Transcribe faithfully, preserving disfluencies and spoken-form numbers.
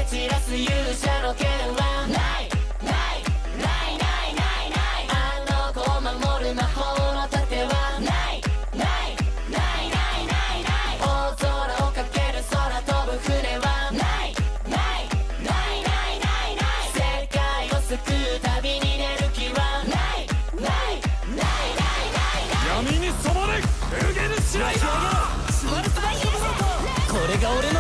散らす勇者の剣はないないないないないない。あの子を守る魔法の盾はないないないないないない。大空をかける空飛ぶ船はないないないないないない。世界を救う旅に出る気はないないないないない。 闇に染まれ、無限シライダー。 これが俺の